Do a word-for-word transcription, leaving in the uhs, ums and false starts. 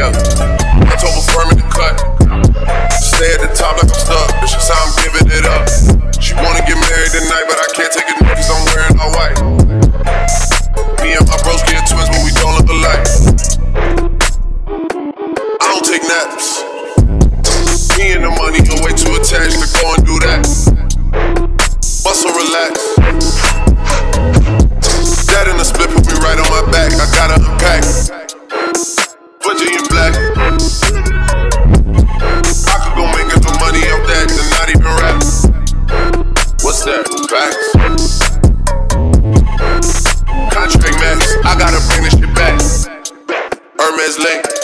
Yeah, I told her firm in the cut. Stay at the top like I'm stuck. This is how I'm giving it up. She wanna get married tonight, but I can't take it cause I'm wearing all white. Me and my bros get twins, but we don't look alike. I don't take naps. Me and the money are way too attached to go and do that. Muscle relax. That in the split put me right on my back. I gotta unpack. Virginia black. I could go make enough money off that and not even rap. What's that? Facts. Contract max. I gotta bring this shit back. Hermes link.